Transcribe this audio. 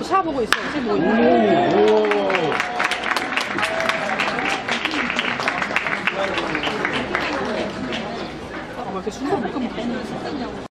차 보고 있어. 차 보고 있어. 오. 아, 왜 이렇게 순간 못 가면